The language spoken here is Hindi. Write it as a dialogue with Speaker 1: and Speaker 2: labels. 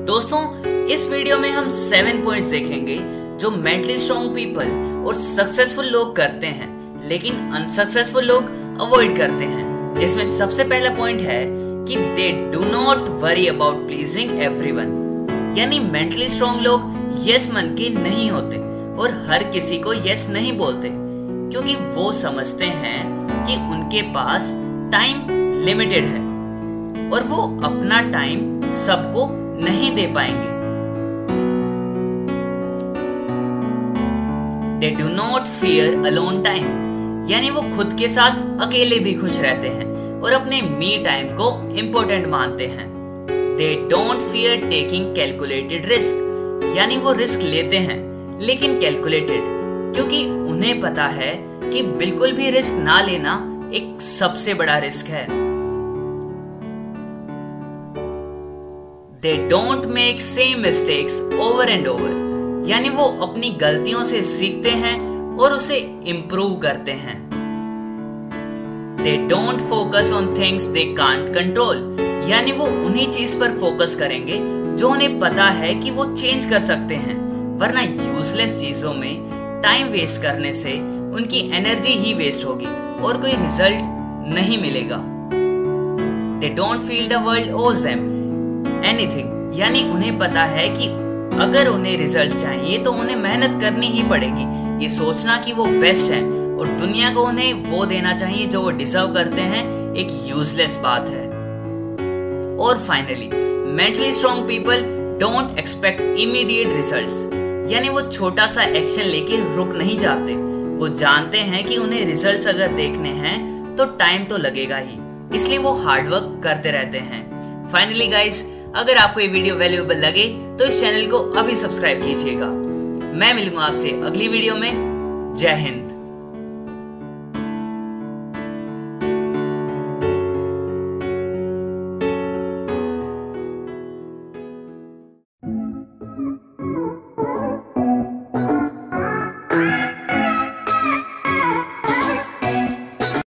Speaker 1: दोस्तों, इस वीडियो में हम 7 पॉइंट्स देखेंगे जो मेंटली स्ट्रॉन्ग पीपल और सक्सेसफुल लोग करते हैं लेकिन अनसक्सेसफुल लोग अवॉइड करते हैं। जिसमें सबसे पहला पॉइंट है कि they do not worry about pleasing everyone. यानी मेंटली स्ट्रॉन्ग लोग यस मन के नहीं होते और हर किसी को यस नहीं बोलते, क्योंकि वो समझते हैं कि उनके पास टाइम लिमिटेड है और वो अपना टाइम सबको नहीं दे पाएंगे। They do not fear alone time, यानी वो खुद के साथ अकेले भी खुश रहते हैं और अपने मी टाइम को इम्पोर्टेंट मानते हैं। They don't fear taking calculated risk, यानी वो रिस्क लेते हैं लेकिन कैलकुलेटेड, क्योंकि उन्हें पता है कि बिल्कुल भी रिस्क ना लेना एक सबसे बड़ा रिस्क है। They don't make same mistakes over and over, यानी वो अपनी गलतियों से सीखते हैं और उसे इम्प्रूव करते हैं। They don't focus on things they can't control, यानी वो उन्हीं चीज पर फोकस करेंगे जो उन्हें पता है कि वो चेंज कर सकते हैं, वरना यूजलेस चीजों में टाइम वेस्ट करने से उनकी एनर्जी ही वेस्ट होगी और कोई रिजल्ट नहीं मिलेगा। They don't feel the world owes them anything, यानी उन्हें पता है कि अगर उन्हें रिजल्ट चाहिए तो उन्हें मेहनत करनी ही पड़ेगी। ये सोचना कि वो बेस्ट है और दुनिया को उन्हें वो देना चाहिए जो वो डिजर्व करते हैं एक यूजलेस बात है। और finally, mentally strong people don't expect immediate results, यानी वो छोटा सा एक्शन लेके रुक नहीं जाते। वो जानते हैं कि उन्हें रिजल्ट्स अगर देखने हैं तो टाइम तो लगेगा ही, इसलिए वो हार्डवर्क करते रहते हैं। फाइनली गाइस, अगर आपको ये वीडियो वैल्यूएबल लगे तो इस चैनल को अभी सब्सक्राइब कीजिएगा। मैं मिलूंगा आपसे अगली वीडियो में। जय हिंद।